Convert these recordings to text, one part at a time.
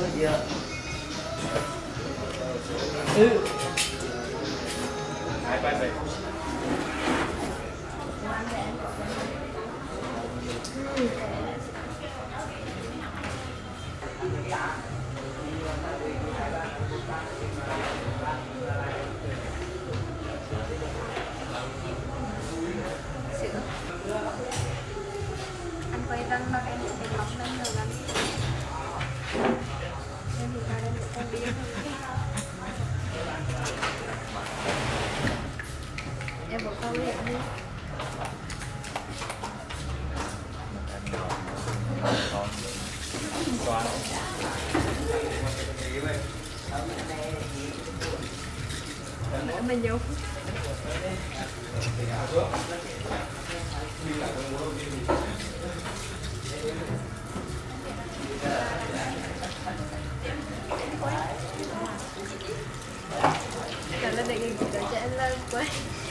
Ừ. Hai ba bảy. Anh quay răng mà em sẽ mọc lên rồi anh. Em thì ra đây con đi. Em bỏ câu đi anh đi. Mình vô. Cảm ơn đề nghị của cho em lên quay.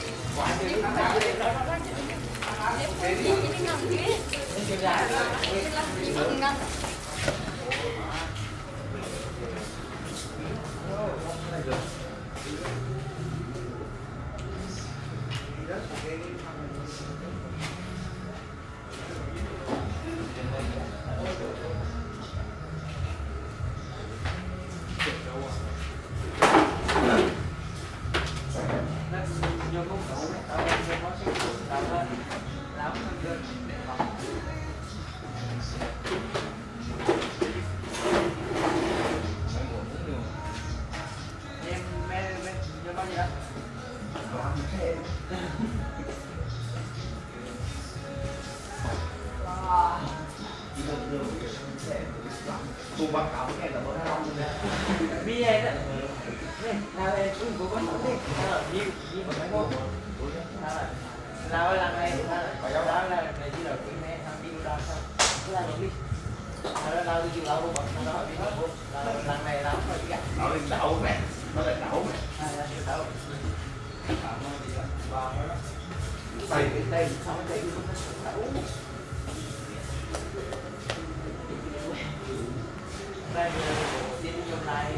Cùng báo cáo với em là bữa nay không Bia đấy. Nào em cũng cố gắng đi. Đi một cái môn. Nào là này, đó là này chỉ là cái này thằng đi đâu sao? Cứ là đi. Nào đi chịu lâu luôn, nào đi hết luôn. Lần này làm phải gạt. nó lên đậu mẹ, nó lên đậu mẹ. Đậu. Tay Đây, sao cái tay không có đậu. Đây là đi trong này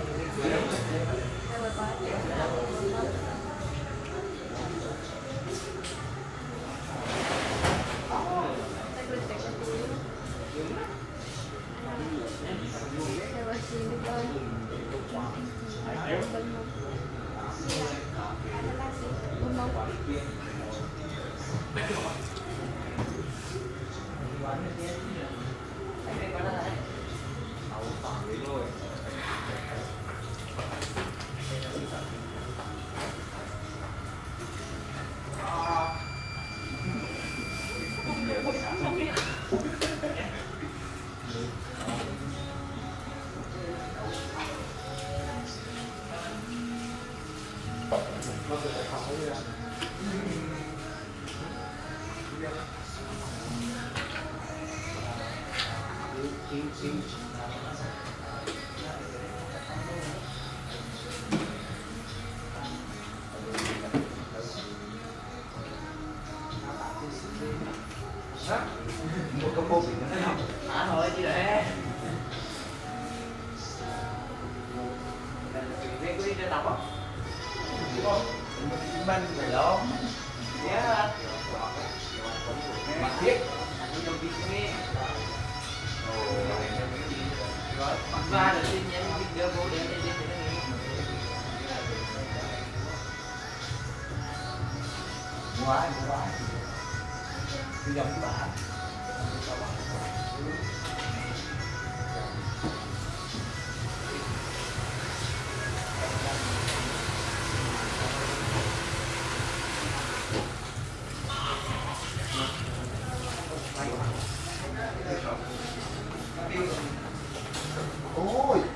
một cái cô bị nó thế nào? thôi chị để cái quy cho đọc á Mình phải lo. yeah Mà biết. anh dùng biết rồi ba là tin nhắn video vô để đi Ngoài. Đi dòng cái bà. Ôi.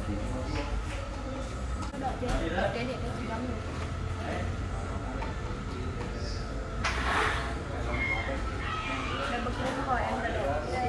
Đợi cái điện nó chỉ bấm được. Để bật lên hỏi em là để đây.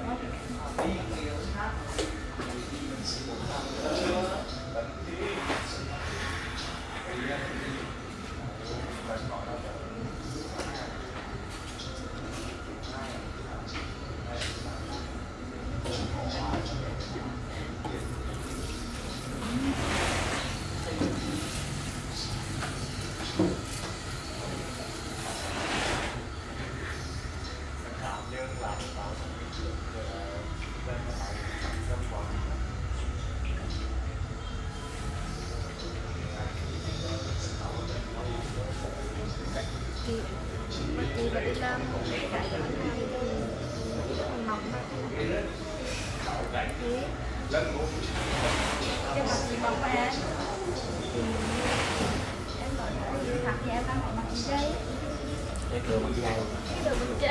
Chị phải đi làm cái đó còn mỏng mà cái mặt chị mỏng mà em nói thật thì em đang mặt chị dây để cửa mặt dây cái đồ mình chơi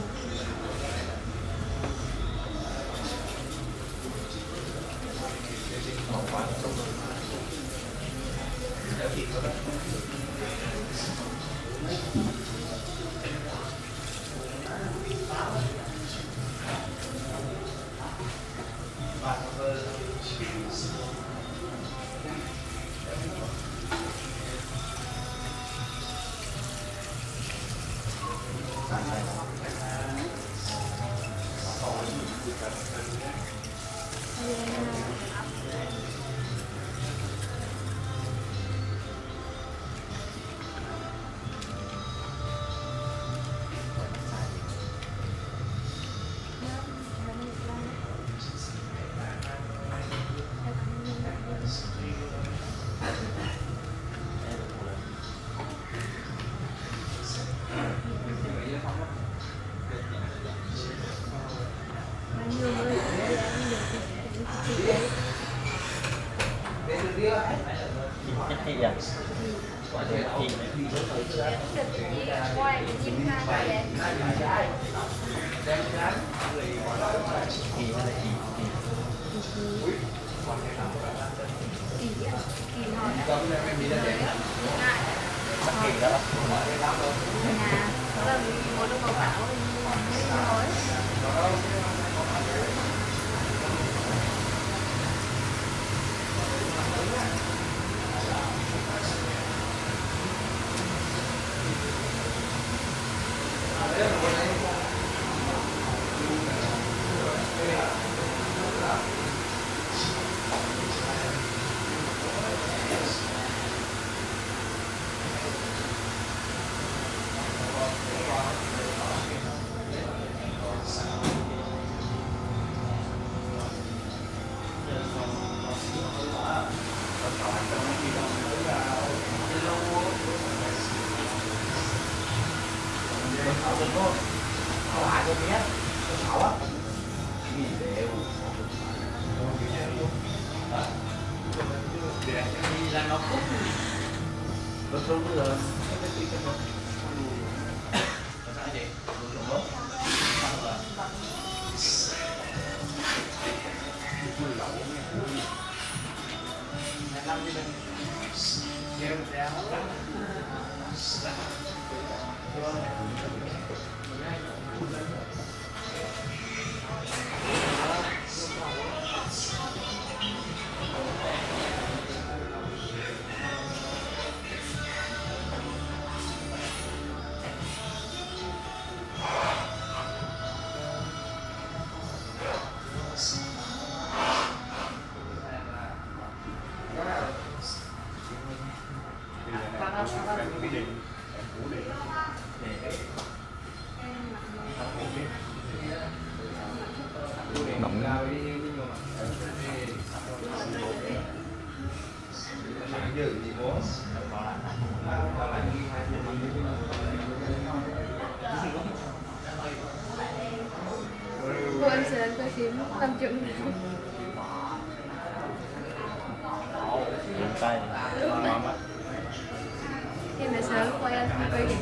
Buồn sẽ quay phim làm chuyện tay khi mà sớm quay anh quay được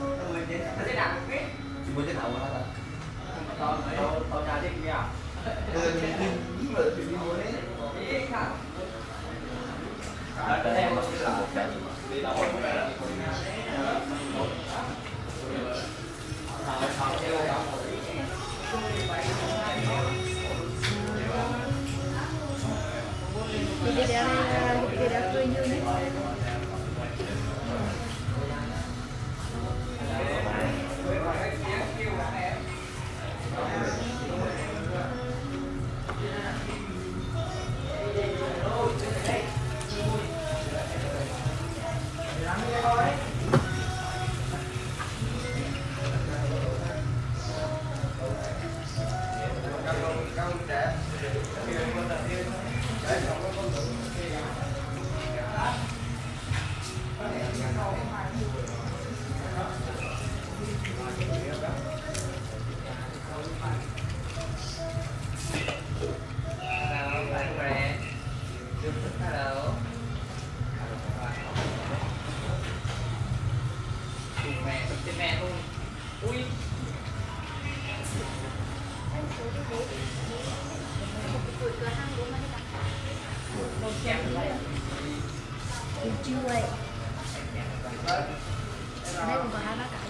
Chỉ muốn cái thầu đó thôi. Tôi ra đi kia. Video này video cười như này. Chưa vậy. Ở đây còn có hai bác cái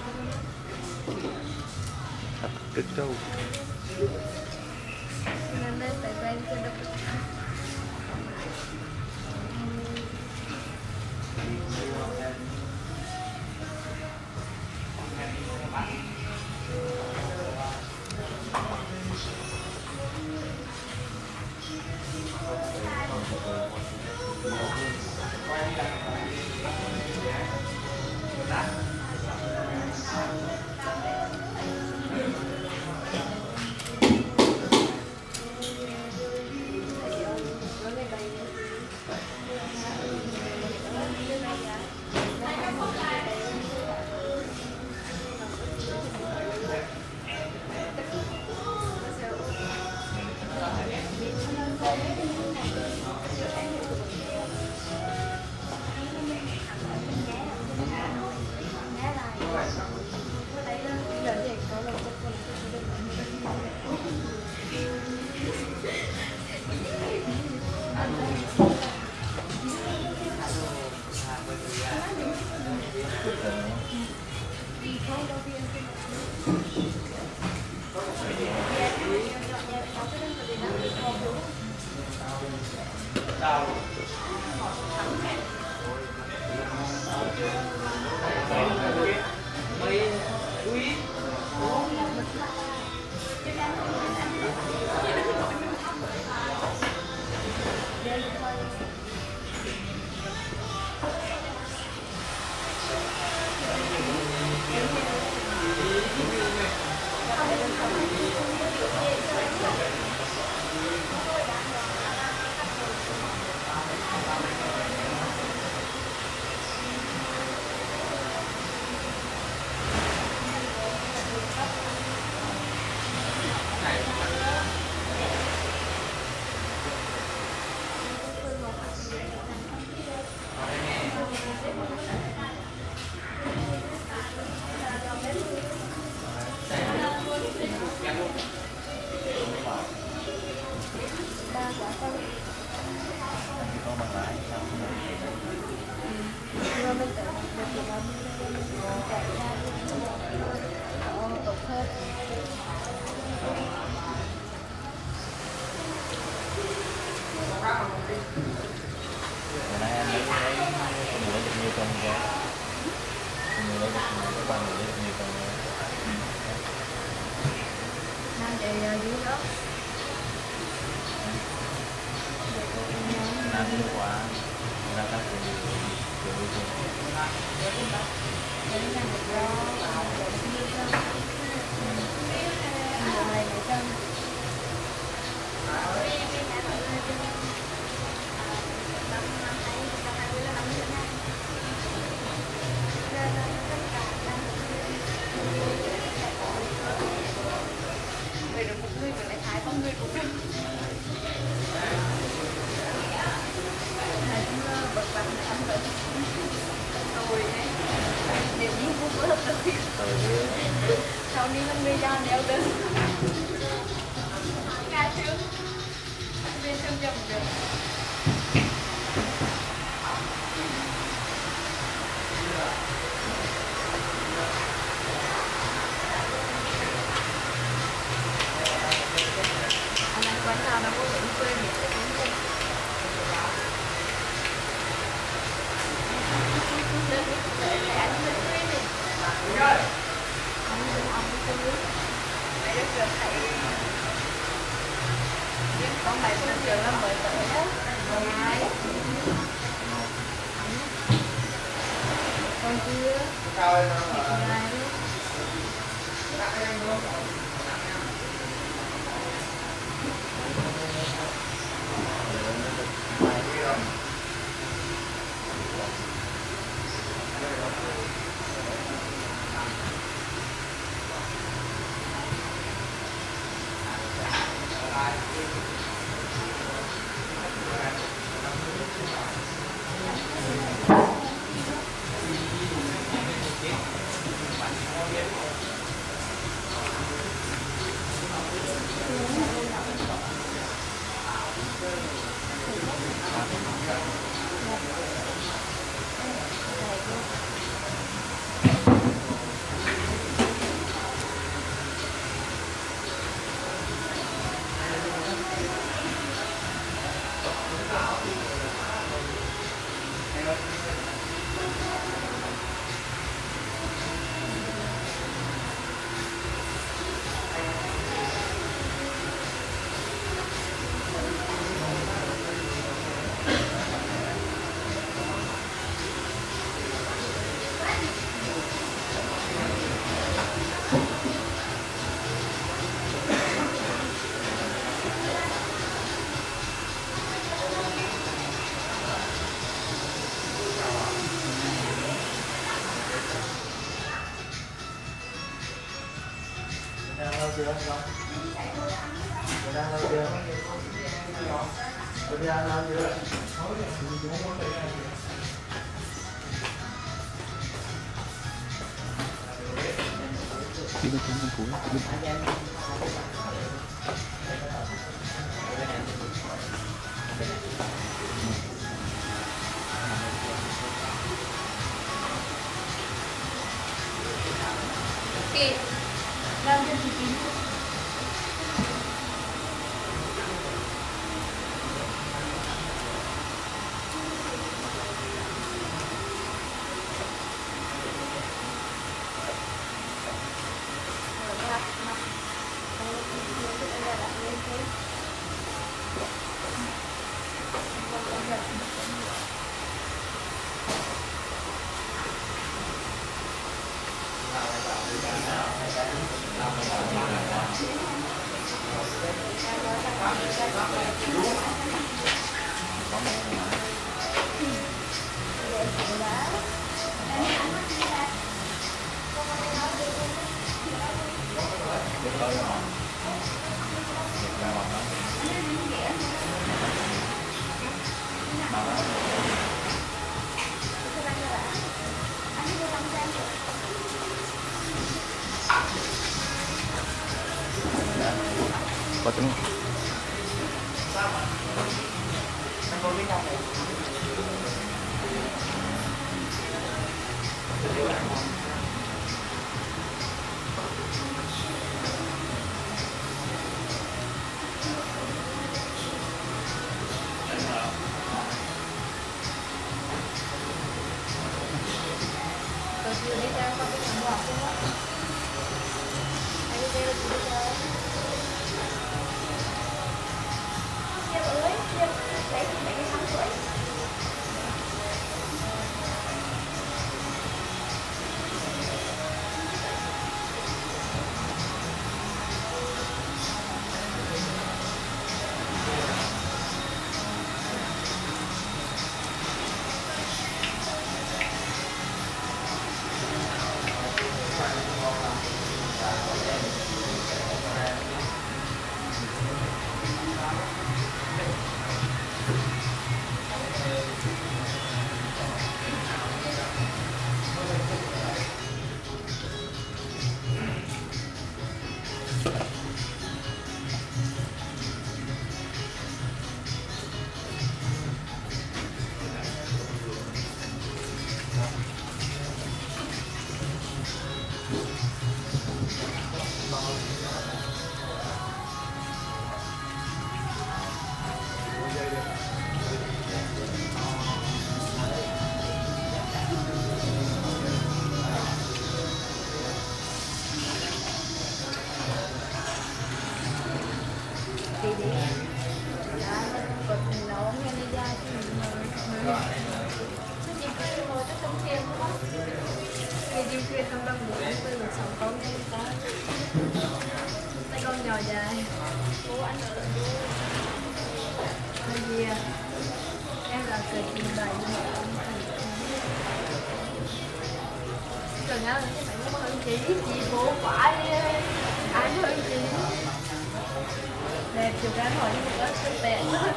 Cực trâu. nên đây phải quen cho được. Sau đi nó đi ra đeo đơn. Ca chưa? Anh ăn quán nào nó có bánh quên thì sẽ cũng không. Để anh bánh quên đi. Ông không biết. Mày rất là thấy. Con mày nó trường nó 10 tuổi á. 12. Con chưa. Cao lên Mày còn ai đấy. lâu chưa không? Mình đang lâu chưa? Mình đang lâu chưa? Đi bên trên bên cuối. Ok. Làm cho chị kín. Có trứng Rồi chiều đi ra con cái thằng ngọt không á. Hãy đi đây là chiều đi ra. Chiều ơi, chiều. Lấy cái thằng tuổi. Chị cứ ngồi chắc không tiền đúng không? Ngày đi khuya thăm năm bữa ăn quên được 6 con em ta. Tay con nhỏ dài. Bố ăn ở bởi vì em là cười trình bày nhưng mà ông cần áo thì phải muốn hơn chị bố quả đi anh hơn chị đẹp chụp ra hồi nhưng mà có xinh đẹp quá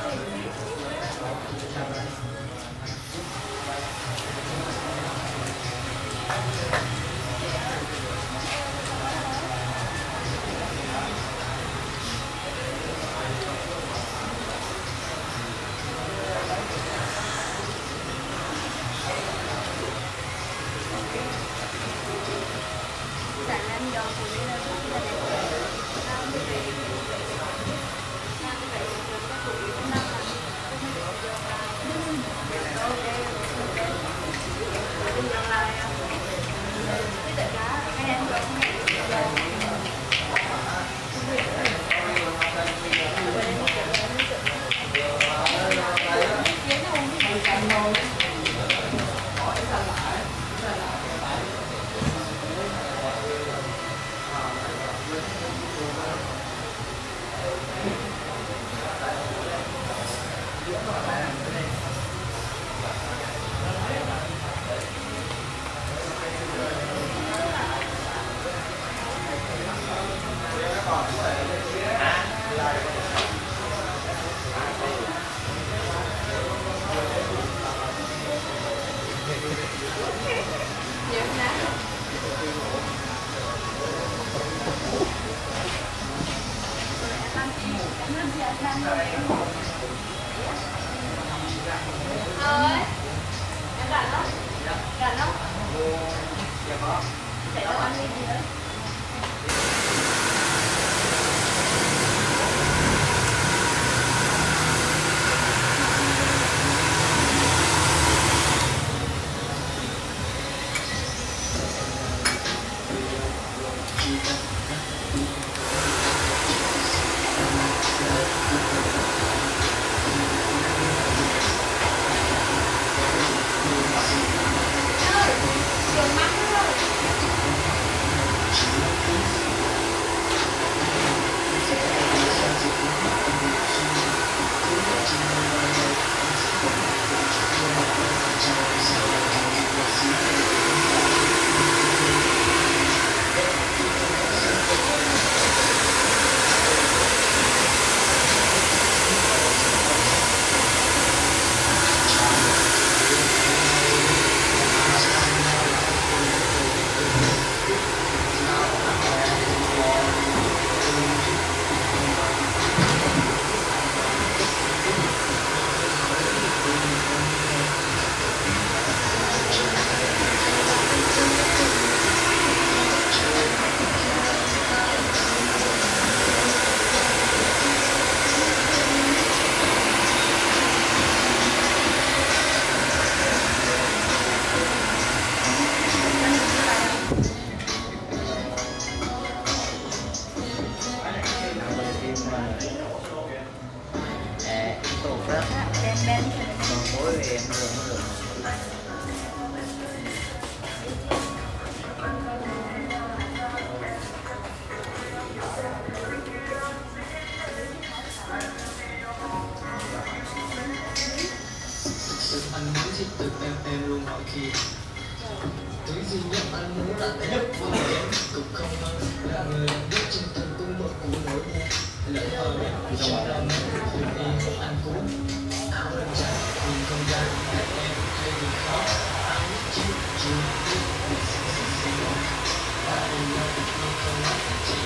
ơi em rảnh không? Rảnh không? Chạy đâu ăn đi gì đấy. Anh muốn chỉ từ em luôn hỏi khi thứ duy nhất anh muốn là nhất của em cực không hơn là người làm biết trên thân cung bậc của nỗi buồn lỡ ở trong lòng hồn đi anh cũng áo lên chạy nhìn không ra em hay vì khó anh chỉ chịu biết và đừng lo không nói chỉ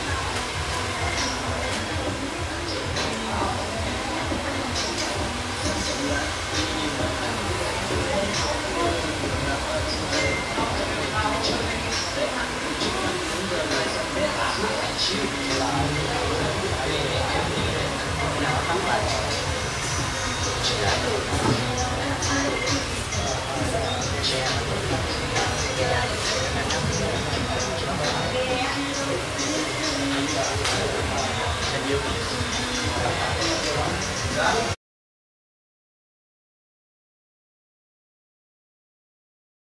Hãy